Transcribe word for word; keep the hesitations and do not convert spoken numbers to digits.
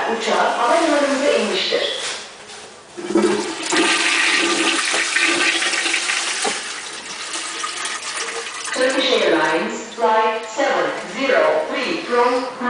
uçağı havalimanımıza inmiştir. Turkish Airlines Flight seven zero three from